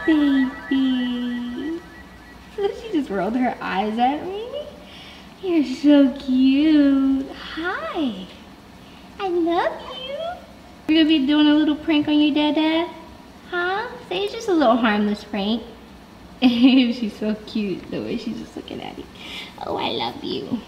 baby. So she just rolled her eyes at me. You're so cute. Hi. I love you. We're gonna be doing a little prank on your dada. Huh? Say it's just a little harmless prank. She's so cute the way she's just looking at me. Oh, I love you.